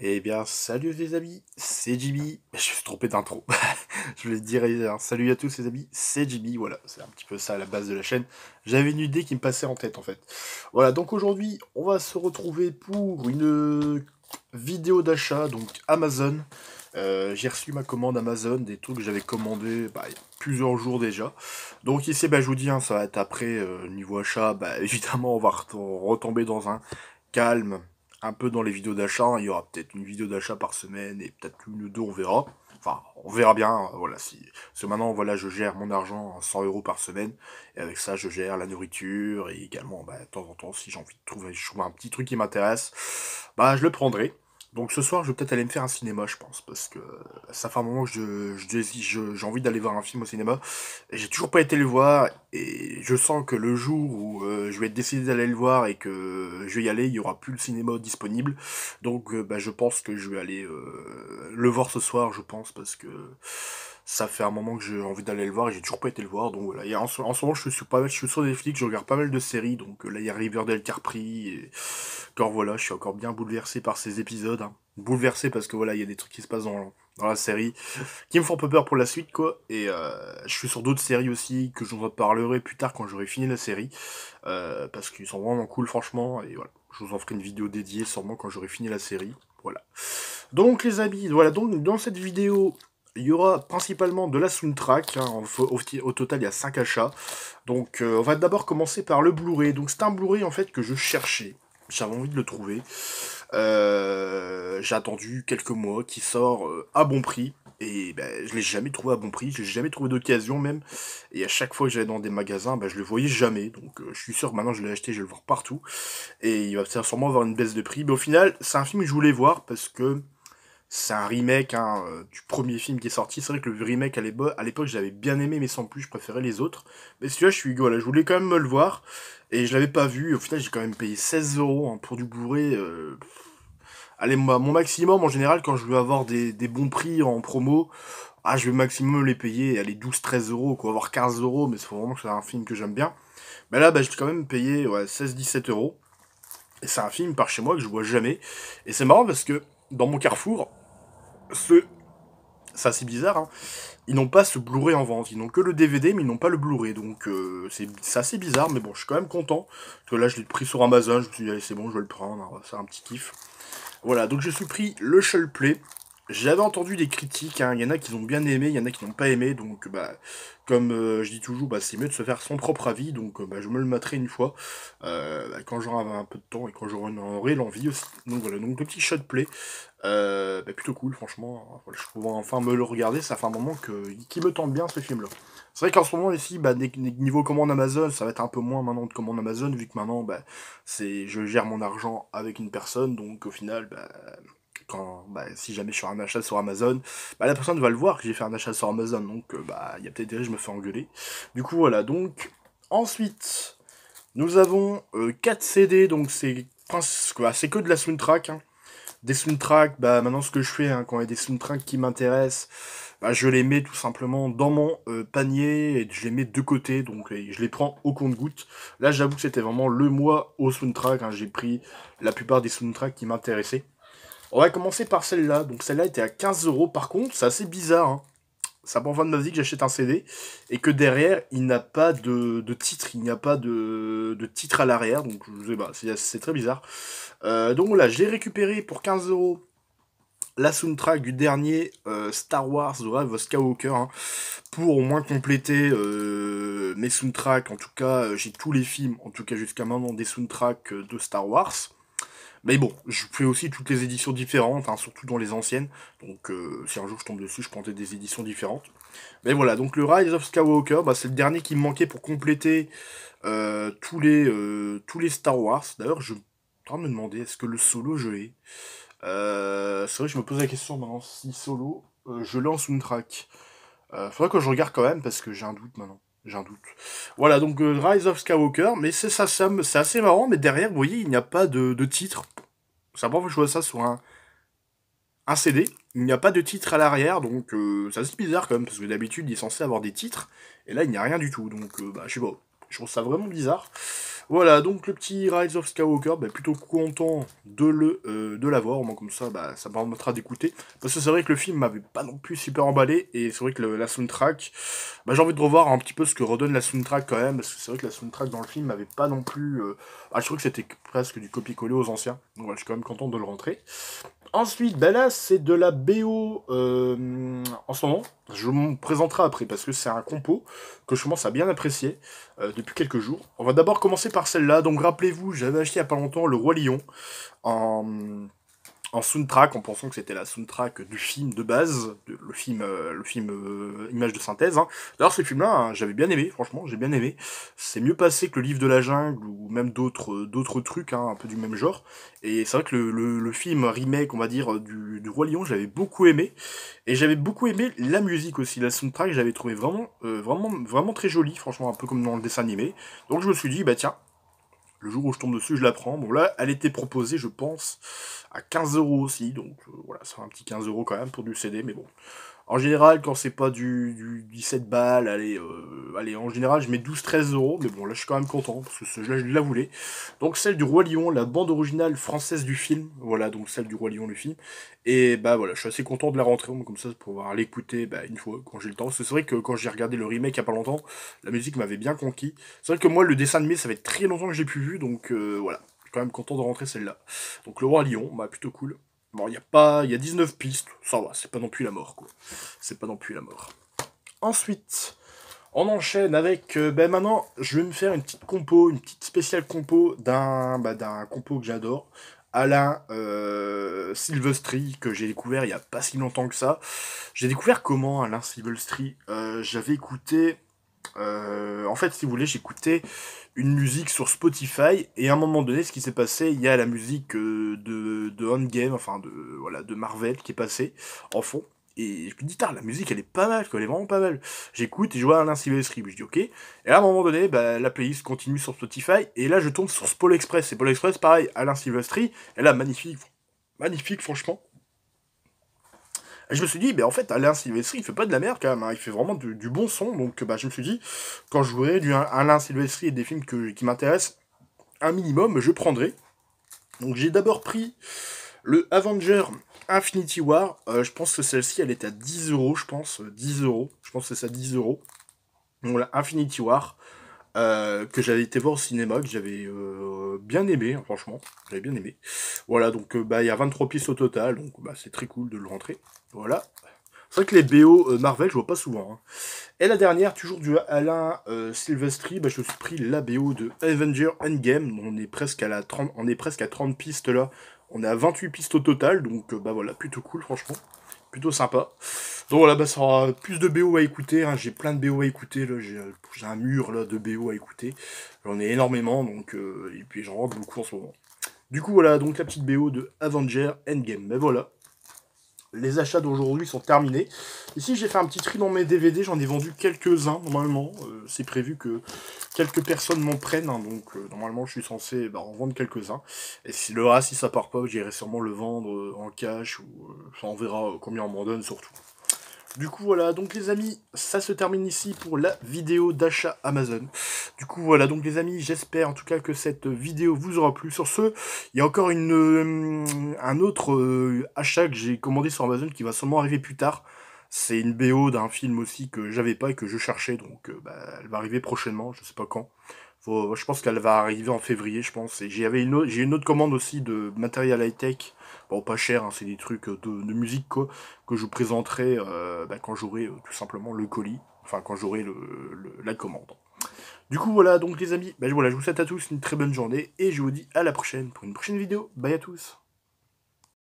Eh bien, salut les amis, c'est JB. Je me suis trompé d'intro. Je vais dire salut à tous les amis, c'est JB. Voilà, c'est un petit peu ça à la base de la chaîne. J'avais une idée qui me passait en tête en fait. Voilà, donc aujourd'hui, on va se retrouver pour une vidéo d'achat, donc Amazon. J'ai reçu ma commande Amazon, des trucs que j'avais commandés il y a plusieurs jours déjà. Donc ici, je vous dis, hein, ça va être après, niveau achat, évidemment, on va retomber dans un calme un peu dans les vidéos d'achat. Il y aura peut-être une vidéo d'achat par semaine et peut-être une ou deux, on verra. Enfin, on verra bien, voilà, si... Parce que maintenant, voilà, je gère mon argent à 100 euros par semaine, et avec ça, je gère la nourriture, et également, de temps en temps, si j'ai envie de trouver, je trouve un petit truc qui m'intéresse, je le prendrai. Donc ce soir, je vais peut-être aller me faire un cinéma, je pense, parce que ça fait un moment que j'ai envie d'aller voir un film au cinéma, et j'ai toujours pas été le voir, et je sens que le jour où je vais décider d'aller le voir et que je vais y aller, il y aura plus le cinéma disponible, donc je pense que je vais aller le voir ce soir, je pense, parce que ça fait un moment que j'ai envie d'aller le voir et j'ai toujours pas été le voir, donc voilà. En ce moment, je suis sur Netflix, je regarde pas mal de séries, donc là, il y a Riverdale qui a repris, et encore voilà, je suis encore bien bouleversé par ces épisodes, hein. Bouleversé parce que voilà, il y a des trucs qui se passent dans la série qui me font un peu peur pour la suite, quoi, et je suis sur d'autres séries aussi, que je vous en parlerai plus tard quand j'aurai fini la série, parce qu'ils sont vraiment cool, franchement, et voilà. Je vous en ferai une vidéo dédiée, sûrement, quand j'aurai fini la série, voilà. Donc les amis, voilà, donc dans cette vidéo, il y aura principalement de la soundtrack, hein, au total il y a 5 achats. Donc on va d'abord commencer par le Blu-ray. Donc c'est un Blu-ray en fait que je cherchais, j'avais envie de le trouver. J'ai attendu quelques mois qu'il sort à bon prix. Et je l'ai jamais trouvé à bon prix, j'ai jamais trouvé d'occasion même. Et à chaque fois que j'allais dans des magasins, je le voyais jamais. Donc je suis sûr que maintenant je l'ai acheté, je vais le voir partout. Et il va sûrement avoir une baisse de prix. Mais au final, c'est un film que je voulais voir parce que c'est un remake, hein, du premier film qui est sorti. C'est vrai que le remake à l'époque j'avais bien aimé, mais sans plus, je préférais les autres. Mais celui-là, voilà, je voulais quand même me le voir. Et je l'avais pas vu. Au final, j'ai quand même payé 16 euros, hein, pour du Blu-ray. Allez, mon maximum en général, quand je veux avoir des bons prix en promo, je vais maximum les payer, allez, 12-13 euros, quoi, avoir 15 euros, mais c'est vraiment que c'est un film que j'aime bien. Mais là, j'ai quand même payé, ouais, 16-17 euros. Et c'est un film par chez moi que je vois jamais. Et c'est marrant parce que dans mon Carrefour, ceux, c'est assez bizarre, hein, ils n'ont pas ce Blu-ray en vente. Ils n'ont que le DVD, mais ils n'ont pas le Blu-ray. Donc c'est assez bizarre, mais bon, je suis quand même content. Parce que là, je l'ai pris sur Amazon, je me suis dit, allez, c'est bon, je vais le prendre, on va faire un petit kiff. Voilà, donc je suis pris le Shell Play. J'avais entendu des critiques, hein. Il y en a qui l'ont bien aimé, il y en a qui n'ont pas aimé, donc comme je dis toujours, c'est mieux de se faire son propre avis, donc je me le mettrai une fois, quand j'aurai un peu de temps et quand j'aurai l'envie aussi. Donc voilà, donc le petit Shot Play, plutôt cool, franchement. Voilà, je pourrais enfin me le regarder, ça fait un moment qui me tente bien ce film-là. C'est vrai qu'en ce moment ici, niveau commande Amazon, ça va être un peu moins maintenant de commande Amazon, vu que maintenant, je gère mon argent avec une personne, donc au final, si jamais je fais un achat sur Amazon, la personne va le voir que j'ai fait un achat sur Amazon, donc il y a peut-être des risques, je me fais engueuler. Du coup, voilà, donc, ensuite, nous avons 4 CD, donc c'est que de la soundtrack, hein. Des soundtracks, maintenant ce que je fais, hein, quand il y a des soundtracks qui m'intéressent, je les mets tout simplement dans mon panier, et je les mets de côté, donc je les prends au compte-goutte. Là, j'avoue que c'était vraiment le mois au soundtrack, hein, j'ai pris la plupart des soundtracks qui m'intéressaient. On va commencer par celle-là. Donc celle-là était à 15 euros. Par contre, c'est assez bizarre, hein. Ça prend 20 de ma vie que j'achète un CD et que derrière, il n'a pas de titre. Il n'y a pas de titre à l'arrière. Donc je sais pas, c'est très bizarre. Donc voilà, j'ai récupéré pour 15 euros la soundtrack du dernier Star Wars The Rise of Skywalker, hein, pour au moins compléter mes soundtracks. En tout cas, j'ai tous les films, en tout cas jusqu'à maintenant, des soundtracks de Star Wars. Mais bon, je fais aussi toutes les éditions différentes, hein, surtout dans les anciennes. Donc si un jour je tombe dessus, je prendrai des éditions différentes. Mais voilà, donc le Rise of Skywalker, c'est le dernier qui me manquait pour compléter tous les Star Wars. D'ailleurs, je suis en train de me demander, est-ce que le solo je l'ai? C'est vrai que je me pose la question maintenant, si solo, je l'ai en soundtrack. Faudrait que je regarde quand même, parce que j'ai un doute maintenant. J'ai un doute. Voilà, donc Rise of Skywalker, mais c'est assez marrant, mais derrière, vous voyez, il n'y a pas de titre. C'est la première fois que je vois ça sur un CD. Il n'y a pas de titre à l'arrière, donc c'est assez bizarre quand même, parce que d'habitude, il est censé avoir des titres, et là, il n'y a rien du tout, donc je sais pas. Je trouve ça vraiment bizarre. Voilà, donc le petit Rise of Skywalker, bah, plutôt content de l'avoir, au moins comme ça, bah, ça me permettra d'écouter. Parce que c'est vrai que le film m'avait pas non plus super emballé, et c'est vrai que la soundtrack, bah, j'ai envie de revoir un petit peu ce que redonne la soundtrack quand même, parce que c'est vrai que la soundtrack dans le film m'avait pas non plus... Ah, je trouve que c'était presque du copier-coller aux anciens, donc voilà, je suis quand même content de le rentrer. Ensuite, bah là, c'est de la BO en ce moment. Je me présenterai après parce que c'est un compo que je commence à bien apprécier depuis quelques jours. On va d'abord commencer par celle-là. Donc, rappelez-vous, j'avais acheté il n'y a pas longtemps Le Roi Lion en, en soundtrack, en pensant que c'était la soundtrack du film de base, le film image de synthèse. Hein. D'ailleurs, ce film-là, hein, j'avais bien aimé, franchement, j'ai bien aimé. C'est mieux passé que le livre de la jungle ou même d'autres trucs, hein, un peu du même genre. Et c'est vrai que le film remake, on va dire, du Roi Lion, j'avais beaucoup aimé. Et j'avais beaucoup aimé la musique aussi, la soundtrack, j'avais trouvé vraiment très jolie, franchement, un peu comme dans le dessin animé. Donc je me suis dit, bah tiens, le jour où je tombe dessus, je la prends. Bon là, elle était proposée, je pense, à 15 € aussi. Donc voilà, c'est un petit 15 € quand même pour du CD, mais bon. En général, quand c'est pas du 17 balles, allez, en général, je mets 12-13 €, mais bon, là, je suis quand même content, parce que là, je la voulais. Donc, celle du Roi Lion, la bande originale française du film, voilà, donc celle du Roi Lion, le film. Et bah voilà, je suis assez content de la rentrer, comme ça, pour pouvoir l'écouter bah, une fois, quand j'ai le temps. Parce que c'est vrai que quand j'ai regardé le remake il y a pas longtemps, la musique m'avait bien conquis. C'est vrai que moi, le dessin animé, ça fait très longtemps que j'ai plus vu, donc voilà, je suis quand même content de rentrer celle-là. Donc, le Roi Lion, bah, plutôt cool. Bon, il y a 19 pistes, ça va, c'est pas non plus la mort, quoi. C'est pas non plus la mort. Ensuite, on enchaîne avec, ben maintenant, je vais me faire une petite compo, une petite spéciale compo d'un compo que j'adore, Alain Silvestri, que j'ai découvert il y a pas si longtemps que ça. J'ai découvert comment Alain Silvestri j'avais écouté, en fait, si vous voulez, j'écoutais une musique sur Spotify, et à un moment donné, ce qui s'est passé, il y a la musique de Endgame, enfin voilà, de Marvel qui est passée en fond. Et je me dis, la musique elle est pas mal, quoi, elle est vraiment pas mal. J'écoute et je vois Alain Silvestri, je dis ok. Et là, à un moment donné, bah, la playlist continue sur Spotify, et là je tombe sur Pôle Express. Et Pôle Express, pareil, Alain Silvestri, et là, magnifique, magnifique, franchement. Et je me suis dit, ben en fait, Alain Silvestri, il fait pas de la merde quand même, hein, il fait vraiment du bon son. Donc bah, je me suis dit, quand je jouerai du Alain Silvestri et des films qui m'intéressent un minimum, je prendrai. Donc j'ai d'abord pris le Avenger Infinity War. Je pense que celle-ci, elle est à 10 €, je pense. 10 €. Je pense que c'est ça, 10 €. Donc la Infinity War, que j'avais été voir au cinéma, que j'avais bien aimé, hein, franchement. J'avais bien aimé. Voilà, donc bah, il y a 23 pistes au total, donc bah, c'est très cool de le rentrer. Voilà. C'est vrai que les BO Marvel, je vois pas souvent. Hein. Et la dernière, toujours du Alain Silvestri, bah, je me suis pris la BO de Avenger Endgame. On est presque on est presque à 30 pistes là. On est à 28 pistes au total, donc bah voilà, plutôt cool franchement. Plutôt sympa. Donc voilà, bah, ça aura plus de BO à écouter. Hein. J'ai plein de BO à écouter. Là, j'ai un mur là, de BO à écouter. J'en ai énormément, donc et puis j'en rentre beaucoup en ce moment. Du coup voilà, donc la petite BO de Avenger Endgame. Mais voilà. Les achats d'aujourd'hui sont terminés. Ici, j'ai fait un petit tri dans mes DVD. J'en ai vendu quelques-uns, normalement. C'est prévu que quelques personnes m'en prennent. Hein, donc, normalement, je suis censé en vendre quelques-uns. Et si le reste, si ça part pas, j'irai sûrement le vendre en cash. Ou enfin, on verra combien on m'en donne, surtout. Du coup, voilà. Donc, les amis, ça se termine ici pour la vidéo d'achat Amazon. Du coup, voilà. Donc, les amis, j'espère en tout cas que cette vidéo vous aura plu. Sur ce, il y a encore un autre achat que j'ai commandé sur Amazon qui va seulement arriver plus tard. C'est une BO d'un film aussi que j'avais pas et que je cherchais. Donc, bah, elle va arriver prochainement. Je sais pas quand. Je pense qu'elle va arriver en février, je pense. Et j'ai une autre commande aussi de matériel high-tech. Bon, pas cher, hein, c'est des trucs de musique, quoi, que je vous présenterai bah, quand j'aurai tout simplement le colis. Enfin, quand j'aurai la commande. Du coup, voilà, donc les amis, bah, voilà, je vous souhaite à tous une très bonne journée. Et je vous dis à la prochaine pour une prochaine vidéo. Bye à tous.